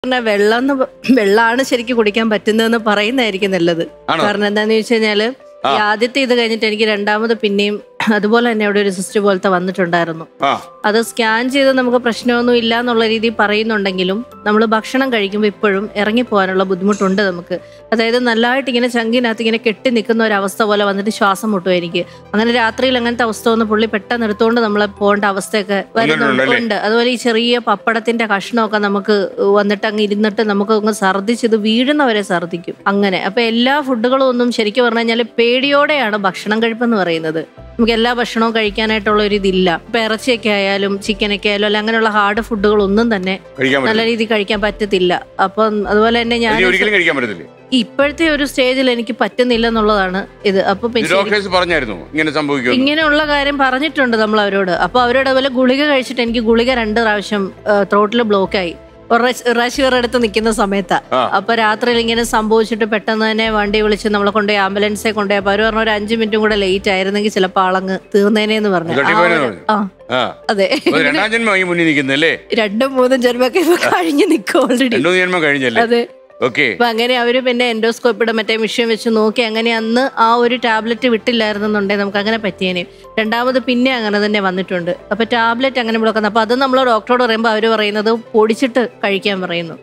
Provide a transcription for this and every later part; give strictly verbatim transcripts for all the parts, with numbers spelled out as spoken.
വെള്ളം വെള്ളമാണ് ശരിക്കും കുടിക്കാൻ പറ്റുന്നതെന്ന് പറയുന്നതായിരിക്കും നല്ലത്. കാരണം എന്താന്ന് ചോദിച്ചു കഴിഞ്ഞാല് ഈ ആദ്യത്തെ ഇത് കഴിഞ്ഞിട്ട് എനിക്ക് രണ്ടാമത് പിന്നെയും അതുപോലെ തന്നെ അവിടെ ഒരു സിസ്റ്റർ പോലത്തെ വന്നിട്ടുണ്ടായിരുന്നു. അത് സ്കാൻ ചെയ്ത് നമുക്ക് പ്രശ്നമൊന്നും ഇല്ല എന്നുള്ള രീതിയിൽ പറയുന്നുണ്ടെങ്കിലും നമ്മൾ ഭക്ഷണം കഴിക്കുമ്പോൾ ഇപ്പോഴും ഇറങ്ങിപ്പോകാനുള്ള ബുദ്ധിമുട്ടുണ്ട് നമുക്ക്. അതായത് നല്ലതായിട്ട് ഇങ്ങനെ ചങ്കിനകത്ത് ഇങ്ങനെ കെട്ടി നിൽക്കുന്ന ഒരു അവസ്ഥ പോലെ വന്നിട്ട് ശ്വാസം മുട്ടും എനിക്ക്. അങ്ങനെ രാത്രിയിൽ അങ്ങനത്തെ അവസ്ഥ വന്ന് പുള്ളി പെട്ടെന്ന് എടുത്തുകൊണ്ട് നമ്മളെ പോകേണ്ട അവസ്ഥയൊക്കെ വരുന്നുണ്ട്. അതുപോലെ ഈ ചെറിയ പപ്പടത്തിന്റെ കഷ്ണമൊക്കെ നമുക്ക് വന്നിട്ട് അങ്ങ് ഇരുന്നിട്ട് നമുക്ക് അങ്ങ് ഛർദ്ദിച്ച് ഇത് വീഴുന്നവരെ ഛർദ്ദിക്കും അങ്ങനെ. അപ്പൊ എല്ലാ ഫുഡുകളും ഒന്നും ശരിക്കും പറഞ്ഞു കഴിഞ്ഞാൽ പേടിയോടെയാണ് ഭക്ഷണം കഴിപ്പെന്ന് പറയുന്നത്. നമുക്ക് എല്ലാ ഭക്ഷണവും കഴിക്കാനായിട്ടുള്ള ഒരു ഇതില്ല. ഇപ്പൊ ഇറച്ചിയൊക്കെ ആയാലും ചിക്കനൊക്കെ ആയാലും അല്ല അങ്ങനെയുള്ള ഹാർഡ് ഫുഡുകൾ ഒന്നും തന്നെ നല്ല രീതിയിൽ കഴിക്കാൻ പറ്റത്തില്ല. അപ്പം അതുപോലെ തന്നെ ഞാൻ ഇപ്പോഴത്തെ ഒരു സ്റ്റേജിൽ എനിക്ക് പറ്റുന്നില്ല എന്നുള്ളതാണ് ഇത്. അപ്പൊ ഇങ്ങനെയുള്ള കാര്യം പറഞ്ഞിട്ടുണ്ട് നമ്മൾ അവരോട്. അപ്പൊ അവരോട് അതുപോലെ ഗുളിക കഴിച്ചിട്ട് എനിക്ക് ഗുളിക രണ്ട് പ്രാവശ്യം ത്രോട്ടിൽ ബ്ലോക്കായി. റഷ് അടുത്ത് നിൽക്കുന്ന സമയത്താ. അപ്പൊ രാത്രിയിൽ ഇങ്ങനെ സംഭവിച്ചിട്ട് പെട്ടെന്ന് തന്നെ വണ്ടി വിളിച്ച് നമ്മളെ കൊണ്ടുപോയി ആംബുലൻസെ കൊണ്ടുപോയി. അപ്പൊ അവര് പറഞ്ഞ ഒരു അഞ്ചു മിനിറ്റും കൂടെ ലേറ്റ് ആയിരുന്നെങ്കിൽ ചിലപ്പോ ആളങ്ങ് തീർന്നേനെന്ന് പറഞ്ഞു. അതെ, രണ്ടും മൂന്നും ജന്മൊക്കെ കഴിഞ്ഞ് നിൽക്കും ഓൾറെഡി. അതെ. അപ്പൊ അങ്ങനെ അവര് പിന്നെ എൻഡോസ്കോപ്പിയുടെ മറ്റേ മിഷ്യൻ വെച്ച് നോക്കി. അങ്ങനെ അന്ന് ആ ഒരു ടാബ്ലറ്റ് വിട്ടില്ലായിരുന്നുണ്ടെങ്കിൽ നമുക്ക് അങ്ങനെ പറ്റിയേനെ. രണ്ടാമത് പിന്നെ അങ്ങനെ തന്നെ വന്നിട്ടുണ്ട്. അപ്പൊ ടാബ്ലറ്റ് അങ്ങനെ മുടക്കുന്നത്. അപ്പൊ അത് നമ്മൾ ഡോക്ടറോട് പറയുമ്പോൾ അവര് പറയുന്നത് പൊടിച്ചിട്ട് കഴിക്കാൻ പറയുന്നു.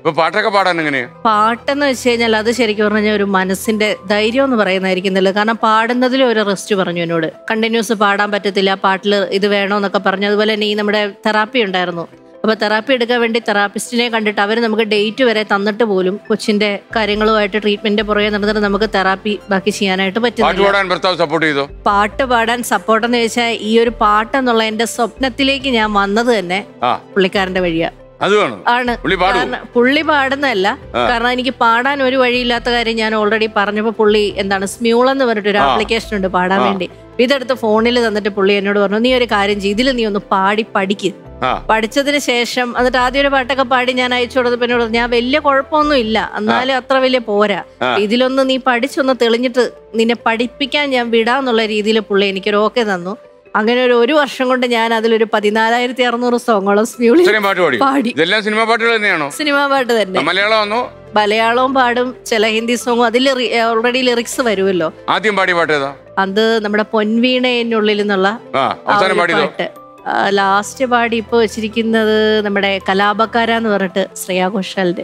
പാട്ടെന്ന് വെച്ച് കഴിഞ്ഞാൽ അത് ശരിക്കും പറഞ്ഞാൽ ഒരു മനസ്സിന്റെ ധൈര്യം എന്ന് പറയുന്നതായിരിക്കുന്നില്ല. കാരണം പാടുന്നതിലും ഒരു റെസ്റ്റ് പറഞ്ഞു എന്നോട്. കണ്ടിന്യൂസ് പാടാൻ പറ്റത്തില്ല, പാട്ടില് ഇത് വേണോന്നൊക്കെ പറഞ്ഞു. അതുപോലെ തന്നെ ഈ നമ്മുടെ തെറാപ്പി ഉണ്ടായിരുന്നു. അപ്പൊ തെറാപ്പി എടുക്കാൻ വേണ്ടി തെറാപ്പിസ്റ്റിനെ കണ്ടിട്ട് അവർ നമുക്ക് ഡേറ്റ് വരെ തന്നിട്ട് പോലും കൊച്ചിന്റെ കാര്യങ്ങളുമായിട്ട് ട്രീറ്റ്മെന്റ് പുറകെ നടന്നിട്ട് നമുക്ക് തെറാപ്പി ബാക്കി ചെയ്യാനായിട്ട് പറ്റുന്നില്ല. പാട്ട് പാടാൻ സപ്പോർട്ട് എന്ന് ചോദിച്ചാൽ ഈ ഒരു പാട്ട് എന്നുള്ള എന്റെ സ്വപ്നത്തിലേക്ക് ഞാൻ വന്നത് തന്നെ പുള്ളിക്കാരന്റെ വഴിയാ ആണ്. പുള്ളി പാടുന്നതല്ല, കാരണം എനിക്ക് പാടാൻ ഒരു വഴിയില്ലാത്ത കാര്യം ഞാൻ ഓൾറെഡി പറഞ്ഞപ്പോ പുള്ളി എന്താണ് സ്മ്യൂൾ എന്ന് പറഞ്ഞിട്ട് ഒരു ആപ്ലിക്കേഷൻ ഉണ്ട് പാടാൻ വേണ്ടി. ഇതെടുത്ത് ഫോണിൽ തന്നിട്ട് പുള്ളി എന്നോട് പറഞ്ഞു, നീ ഒരു കാര്യം ചെയ്യും, ഇതിൽ നീ ഒന്ന് പാടി പഠിക്ക്. പഠിച്ചതിന് ശേഷം എന്നിട്ട് ആദ്യം ഒരു പാട്ടൊക്കെ പാടി ഞാൻ അയച്ചു കൊടുത്തപ്പോ എന്നോട് ഞാൻ വലിയ കുഴപ്പമൊന്നും ഇല്ല, എന്നാലും അത്ര വലിയ പോരാ, ഇതിലൊന്ന് നീ പഠിച്ചൊന്ന് തെളിഞ്ഞിട്ട് നിന്നെ പഠിപ്പിക്കാൻ ഞാൻ വിടാന്നുള്ള രീതിയിൽ പുള്ളി എനിക്കൊരു ഓക്കെ തന്നു. അങ്ങനെ ഒരു ഒരു വർഷം കൊണ്ട് ഞാൻ അതിലൊരു പതിനാലായിരത്തി അറുന്നൂറ് സോങ്ങോളം പാടി. സിനിമാ പാട്ടുകൾ തന്നെയാണോ? സിനിമാ പാട്ട് തന്നെ. മലയാളവും പാടും, ചില ഹിന്ദി സോങ്ങും. അതിൽ ഓൾറെഡി ലിറിക്സ് വരുമല്ലോ. ആദ്യം പാടിയ പാട്ട് ഏതാ? അത് നമ്മുടെ പൊൻവീണേനുള്ളിൽ നിന്നുള്ള പാട്ട്. ലാസ്റ്റ് പാടി ഇപ്പൊ വെച്ചിരിക്കുന്നത് നമ്മുടെ കലാപക്കാര എന്ന് പറഞ്ഞിട്ട് ശ്രേയാ ഘോഷാലിന്റെ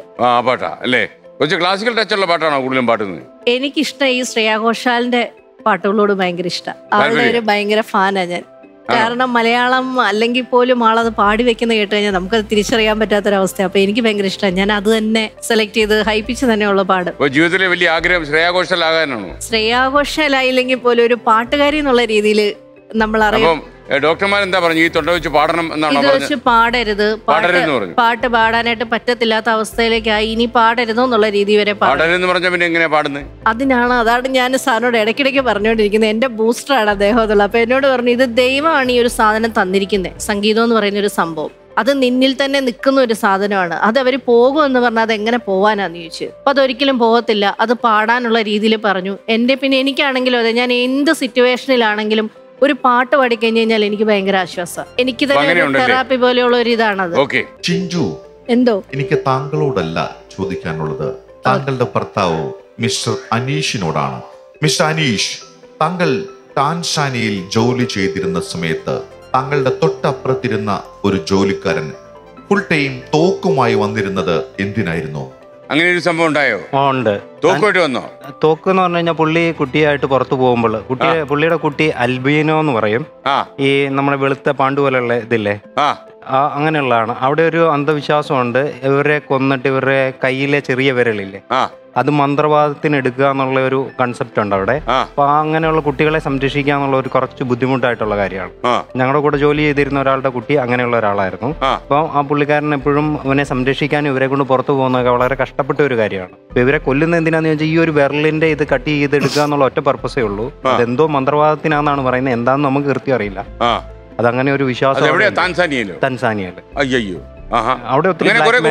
ക്ലാസിക്കൽ ടച്ചുള്ള പാട്ടാണോ കൂടുതലും പാടുന്നത്? എനിക്കിഷ്ടം ഈ ശ്രേയാ ഘോഷാലിന്റെ പാട്ടുകളോട് ഭയങ്കര ഇഷ്ടം. അവളുടെ ഒരു ഭയങ്കര ഫാനാ ഞാൻ. കാരണം മലയാളം അല്ലെങ്കിൽ പോലും ആളത് പാടി വെക്കുന്ന കേട്ട് കഴിഞ്ഞാൽ നമുക്കത് തിരിച്ചറിയാൻ പറ്റാത്തൊരവസ്ഥ. അപ്പൊ എനിക്ക് ഭയങ്കര ഇഷ്ടം. ഞാൻ അത് തന്നെ സെലക്ട് ചെയ്ത് ഹൈപ്പിച്ച് തന്നെയുള്ള പാടും. ജീവിതത്തിലെ വലിയ ആഗ്രഹം ശ്രേയാ ഘോഷാലാകാനാണോ? ശ്രേയാ ഘോഷാലായില്ലെങ്കിൽ പോലും ഒരു പാട്ടുകാരി എന്നുള്ള രീതിയിൽ നമ്മൾ അറിയാം. ഡോക്ടർമാർ എന്താ പറഞ്ഞു, ഈ തൊണ്ട വെച്ച് പാടണം എന്നാണ് പറഞ്ഞത്? പാടരുത്, പാട്ട് പാടാനായിട്ട് പറ്റത്തില്ലാത്ത അവസ്ഥയിലേക്കായി, ഇനി പാടരുത് എന്നുള്ള രീതി വരെ പാടുന്നത്. അതിനാണ് അതാണ് ഞാൻ സാറിനോട് ഇടയ്ക്കിടയ്ക്ക് പറഞ്ഞുകൊണ്ടിരിക്കുന്നത്. എന്റെ ബൂസ്റ്ററാണ് അദ്ദേഹം എന്നുള്ളത്. അപ്പൊ എന്നോട് പറഞ്ഞു, ഇത് ദൈവമാണ് ഈ ഒരു സാധനം തന്നിരിക്കുന്നത്, സംഗീതം എന്ന് പറയുന്ന ഒരു സംഭവം. അത് നിന്നിൽ തന്നെ നിൽക്കുന്ന ഒരു സാധനമാണ്. അത് അവർ പോകുമെന്ന് പറഞ്ഞാൽ അത് എങ്ങനെ പോവാനാന്ന് ചോദിച്ചു. അപ്പൊ അതൊരിക്കലും പോകത്തില്ല, അത് പാടാനുള്ള രീതിയിൽ പറഞ്ഞു. എന്റെ പിന്നെ എനിക്കാണെങ്കിലും അതെ, ഞാൻ എന്ത് സിറ്റുവേഷനിലാണെങ്കിലും ഒരു പാട്ട് പാടിക്കഴിഞ്ഞു കഴിഞ്ഞാൽ എനിക്ക് ഭയങ്കര ആശ്വാസം. എനിക്ക് തന്നെ തെറാപ്പി പോലെയുള്ള ഒരു ഇതാണത്. ചിഞ്ചു, എന്തോ എനിക്ക് താങ്കളോടല്ല ചോദിക്കാനുള്ളത്, താങ്കളുടെ ഭർത്താവ് മിസ്റ്റർ അനീഷിനോടാണ്. മിസ്റ്റർ അനീഷ്, താങ്കൾ ടാൻസാനിയയിൽ ജോലി ചെയ്തിരുന്ന സമയത്ത് താങ്കളുടെ തൊട്ടപ്പുറത്തിരുന്ന ഒരു ജോലിക്കാരൻ ഫുൾ ടൈം തോക്കുമായി വന്നിരുന്നത് എന്തിനായിരുന്നു? അങ്ങനെ ഒരു സംഭവം ഉണ്ടായോ? ഉണ്ട്. തോക്കുമായിട്ട് വന്നോ? തോക്ക് എന്ന് പറഞ്ഞു കഴിഞ്ഞാൽ പുള്ളി കുട്ടിയായിട്ട് പുറത്തു പോകുമ്പോൾ കുട്ടി പുള്ളിയുടെ കുട്ടി അൽബീനോ എന്ന് പറയും. ഈ നമ്മുടെ വെളുത്ത പാണ്ടു പോലെയുള്ള ഇതില്ലേ, അങ്ങനെയുള്ളതാണ്. അവിടെ ഒരു അന്ധവിശ്വാസമുണ്ട്, ഇവരെ കൊന്നിട്ട് ഇവരുടെ കയ്യിലെ ചെറിയ വിരലില്ലേ അത് മന്ത്രവാദത്തിന് എടുക്കുക എന്നുള്ള ഒരു കൺസെപ്റ്റ് ഉണ്ട് അവിടെ. അപ്പൊ അങ്ങനെയുള്ള കുട്ടികളെ സംരക്ഷിക്കുക എന്നുള്ള ഒരു കുറച്ച് ബുദ്ധിമുട്ടായിട്ടുള്ള കാര്യമാണ്. ഞങ്ങളുടെ കൂടെ ജോലി ചെയ്തിരുന്ന ഒരാളുടെ കുട്ടി അങ്ങനെയുള്ള ഒരാളായിരുന്നു. അപ്പൊ ആ പുള്ളിക്കാരൻ എപ്പോഴും അവനെ സംരക്ഷിക്കാനും ഇവരെ കൊണ്ട് പുറത്തു പോകുന്നതൊക്കെ വളരെ കഷ്ടപ്പെട്ട ഒരു കാര്യമാണ്. അപ്പൊ ഇവരെ കൊല്ലുന്ന എന്തിനാന്ന് ചോദിച്ചാൽ ഈ ഒരു വിരലിന്റെ ഇത് കട്ട് ചെയ്ത് എടുക്കുക എന്നുള്ള ഒറ്റ പർപ്പസേ ഉള്ളൂ. അതെന്തോ മന്ത്രവാദത്തിനാന്നാണ് പറയുന്നത്, എന്താന്ന് നമുക്ക് കൃത്യം അറിയില്ല. അതങ്ങനെ ഒരു വിശ്വാസം തൻസാനിയയില്. അവിടെ ഒത്തിരി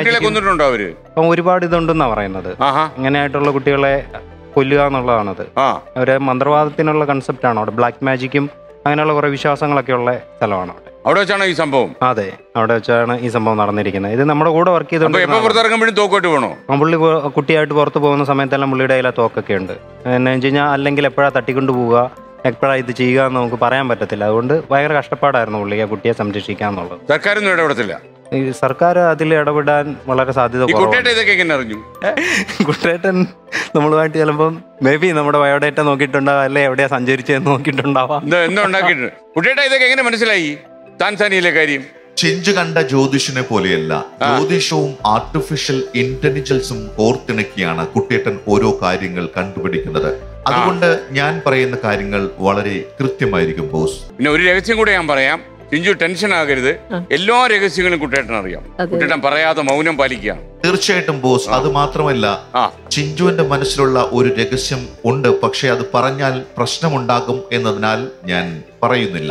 ഒരുപാട് ഇതുണ്ടെന്നാ പറയുന്നത്. ഇങ്ങനെയായിട്ടുള്ള കുട്ടികളെ കൊല്ലുക എന്നുള്ളതാണത്. അവരെ മന്ത്രവാദത്തിനുള്ള കൺസെപ്റ്റ് ആണ് അവിടെ. ബ്ലാക്ക് മാജിക്കും അങ്ങനെയുള്ള കുറെ വിശ്വാസങ്ങളൊക്കെ ഉള്ള സ്ഥലമാണ് അവിടെ. അവിടെ വെച്ചാണോ ഈ സംഭവം? അതെ, അവിടെ വെച്ചാണ് ഈ സംഭവം നടന്നിരിക്കുന്നത്. ഇത് നമ്മുടെ കൂടെ വർക്ക് ചെയ്തോണ്ട് പുറത്തിറങ്ങുമ്പോഴും തോക്കോട്ട് പോകണോ? പുള്ളി കുട്ടിയായിട്ട് പുറത്ത് പോകുന്ന സമയത്തെല്ലാം പുള്ളിയുടെ കയ്യിലെ തോക്കൊക്കെ ഉണ്ട്. എന്നു വെച്ച് കഴിഞ്ഞാൽ അല്ലെങ്കിൽ എപ്പോഴാണ് തട്ടിക്കൊണ്ട് പോവുക, എപ്പോഴാണ് ഇത് ചെയ്യുക എന്ന് നമുക്ക് പറയാൻ പറ്റത്തില്ല. അതുകൊണ്ട് ഭയങ്കര കഷ്ടപ്പാടായിരുന്നു പുള്ളി ആ കുട്ടിയെ സംരക്ഷിക്കുക എന്നുള്ളത്. സർക്കാരൊന്നും ഇടപെടത്തില്ല. ഈ സർക്കാർ അതിൽ ഇടപെടാൻ വളരെ സാധ്യത കുറവാണ്. കുട്ടേട്ടൻ നമ്മളുമായിട്ട് ചിലപ്പം മേ ബി നമ്മുടെ ബയോഡേറ്റ നോക്കിയിട്ടുണ്ടാവാം, അല്ലെ എവിടെയാ സഞ്ചരിച്ചതെന്ന് നോക്കിയിട്ടുണ്ടാവാം. ഇതൊക്കെ എങ്ങനെ മനസ്സിലായി താൻസാനിയിലെ കാര്യം? ചിഞ്ചു കണ്ട ജ്യോതിഷനെ പോലെയല്ല, ജ്യോതിഷവും ആർട്ടിഫിഷ്യൽ ഇന്റലിജൻസും കോർത്തിണക്കിയാണ് കുട്ടിയേട്ടൻ ഓരോ കാര്യങ്ങൾ കണ്ടുപിടിക്കുന്നത്. അതുകൊണ്ട് ഞാൻ പറയുന്ന കാര്യങ്ങൾ വളരെ കൃത്യമായിരിക്കും ബോസ്. പിന്നെ ഒരു രഹസ്യം കൂടെ ഞാൻ പറയാം, ചിഞ്ചു ടെൻഷൻ ആകരുത്, എല്ലാ രഹസ്യങ്ങളും കുട്ടേട്ടൻ അറിയാം. കുട്ടേട്ടൻ പറയാതെ മൗനം പാലിക്കുക. തീർച്ചയായിട്ടും ബോസ്. അത് മാത്രമല്ല, ചിഞ്ചുവിന്റെ മനസ്സിലുള്ള ഒരു രഹസ്യം ഉണ്ട്, പക്ഷെ അത് പറഞ്ഞാൽ പ്രശ്നമുണ്ടാകും എന്നതിനാൽ ഞാൻ പറയുന്നില്ല.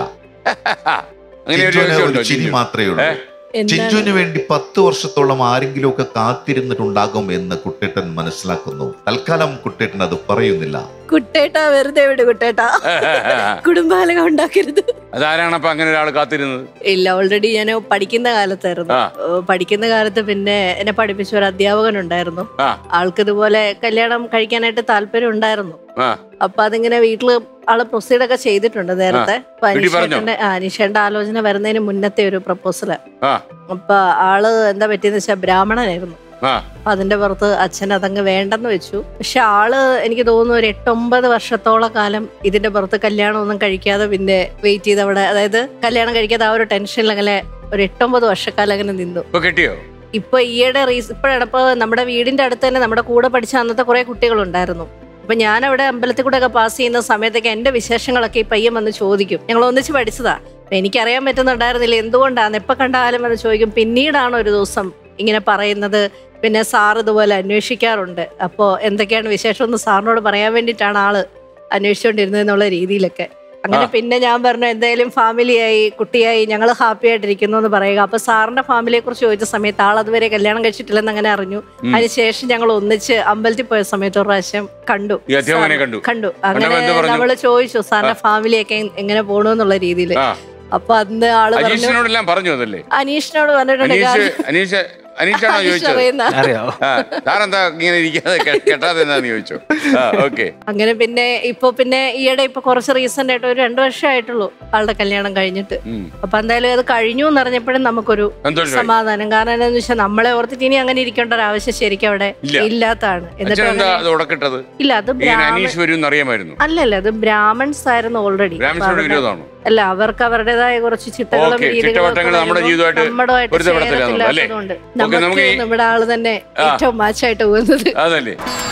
ഒരു ചിരി മാത്രമേ ഉള്ളൂ. ചിഞ്ചുവിന് വേണ്ടി പത്ത് വർഷത്തോളം ആരെങ്കിലും ഒക്കെ കാത്തിരുന്നിട്ടുണ്ടാകും എന്ന് കുട്ടേട്ടൻ മനസ്സിലാക്കുന്നു. തൽക്കാലം കുട്ടേട്ടൻ അത് പറയുന്നില്ല. കുട്ടേട്ടാ വെറുതെ വിട് കുട്ടേട്ടാ, കുടുംബാലകം ഉണ്ടാക്കരുത്. അതാരാണപ്പോ അങ്ങനെ ഒരാൾ കാത്തിരുന്നത്? ഇല്ല, ഓൾറെഡി ഞാൻ പഠിക്കുന്ന കാലത്തായിരുന്നു. പഠിക്കുന്ന കാലത്ത് പിന്നെ എന്നെ പഠിപ്പിച്ച ഒരു അധ്യാപകൻ ഉണ്ടായിരുന്നു. ആൾക്ക് ഇതുപോലെ കല്യാണം കഴിക്കാനായിട്ട് താല്പര്യം ഉണ്ടായിരുന്നു. അപ്പൊ അതിങ്ങനെ വീട്ടില് ആള് പ്രൊസീഡ് ഒക്കെ ചെയ്തിട്ടുണ്ട് നേരത്തെ. അനീഷേട്ടന്റെ അനീഷേട്ടന്റെ ആലോചന വരുന്നതിന് മുന്നത്തെ ഒരു പ്രപ്പോസല്. അപ്പൊ ആള് എന്താ പറ്റിയെന്ന് വെച്ചാൽ ബ്രാഹ്മണനായിരുന്നു. അപ്പൊ അതിന്റെ പുറത്ത് അച്ഛൻ അതങ്ങ് വേണ്ടെന്ന് വെച്ചു. പക്ഷെ ആള് എനിക്ക് തോന്നുന്നു ഒരു എട്ടൊമ്പത് വർഷത്തോളം കാലം ഇതിന്റെ പുറത്ത് കല്യാണം ഒന്നും കഴിക്കാതെ പിന്നെ വെയിറ്റ് ചെയ്ത് അവിടെ, അതായത് കല്യാണം കഴിക്കാതെ ആ ഒരു ടെൻഷനിൽ അങ്ങനെ ഒരു എട്ടൊമ്പത് വർഷക്കാലം അങ്ങനെ നിന്നു. ഇപ്പൊ ഈയിടെ റീസ് ഇപ്പോഴാണ് ഇപ്പൊ നമ്മുടെ വീടിന്റെ അടുത്ത് തന്നെ നമ്മുടെ കൂടെ പഠിച്ച അന്നത്തെ കുറെ കുട്ടികളുണ്ടായിരുന്നു. അപ്പൊ ഞാൻ അവിടെ അമ്പലത്തിൽ കൂടെ ഒക്കെ പാസ് ചെയ്യുന്ന സമയത്തൊക്കെ എന്റെ വിശേഷങ്ങളൊക്കെ ഈ പയ്യൻ വന്ന് ചോദിക്കും. ഞങ്ങൾ ഒന്നിച്ച് പഠിച്ചതാ. എനിക്കറിയാൻ പറ്റുന്നുണ്ടായിരുന്നില്ല എന്തുകൊണ്ടാണ്, എപ്പോൾ കണ്ടാലും വന്ന് ചോദിക്കും. പിന്നീടാണ് ഒരു ദിവസം ഇങ്ങനെ പറയുന്നത്. പിന്നെ സാർ ഇതുപോലെ അന്വേഷിക്കാറുണ്ട്, അപ്പോൾ എന്തൊക്കെയാണ് വിശേഷം എന്ന് സാറിനോട് പറയാൻ വേണ്ടിയിട്ടാണ് ആള് അന്വേഷിച്ചുകൊണ്ടിരുന്നത് എന്നുള്ള രീതിയിലൊക്കെ. അങ്ങനെ പിന്നെ ഞാൻ പറഞ്ഞു എന്തായാലും ഫാമിലിയായി കുട്ടിയായി ഞങ്ങൾ ഹാപ്പി ആയിട്ടിരിക്കുന്നു എന്ന് പറയുക. അപ്പൊ സാറിന്റെ ഫാമിലിയെ കുറിച്ച് ചോദിച്ച സമയത്ത് ആൾ അതുവരെ കല്യാണം കഴിച്ചിട്ടില്ലെന്ന് അങ്ങനെ അറിഞ്ഞു. അതിനുശേഷം ഞങ്ങൾ ഒന്നിച്ച് അമ്പലത്തിൽ പോയ സമയത്ത് ഒരു പ്രാവശ്യം കണ്ടു കണ്ടു അങ്ങനെ നമ്മള് ചോദിച്ചു സാറിന്റെ ഫാമിലിയൊക്കെ എങ്ങനെ പോണു എന്നുള്ള രീതിയിൽ. അപ്പൊ അന്ന് ആള് പറഞ്ഞു അനീഷിനോട് പറഞ്ഞിട്ടുണ്ട്. അനീഷാണോ ചോദിച്ചത്? അങ്ങനെ പിന്നെ ഇപ്പൊ പിന്നെ ഈയിടെ ഇപ്പൊ കുറച്ച് റീസെന്റ് ആയിട്ട് ഒരു രണ്ടു വർഷമായിട്ടുള്ളൂ ആളുടെ കല്യാണം കഴിഞ്ഞിട്ട്. അപ്പൊ എന്തായാലും അത് കഴിഞ്ഞു എന്ന് അറിഞ്ഞപ്പോഴും നമുക്കൊരു സമാധാനം. കാരണം എന്താന്ന് വെച്ചാൽ നമ്മളെ ഓർത്തിട്ട് ഇനി അങ്ങനെ ഇരിക്കേണ്ട ഒരു ആവശ്യം ശരിക്കും അവിടെ ഇല്ലാത്തതാണ്. എന്നിട്ട് ഇല്ല, അത് അല്ലല്ല, അത് ബ്രാഹ്മൺസ് ആയിരുന്നു ഓൾറെഡി. അല്ല, അവർക്ക് അവരുടേതായ കുറച്ച് ചിട്ടകളും രീതികളും നമ്മുടെയായിട്ട് ചേരത്തില്ലാത്തതുകൊണ്ട് നമുക്ക് നമ്മുടെ ആള് തന്നെ ഏറ്റവും മാച്ചായിട്ട് പോകുന്നത്.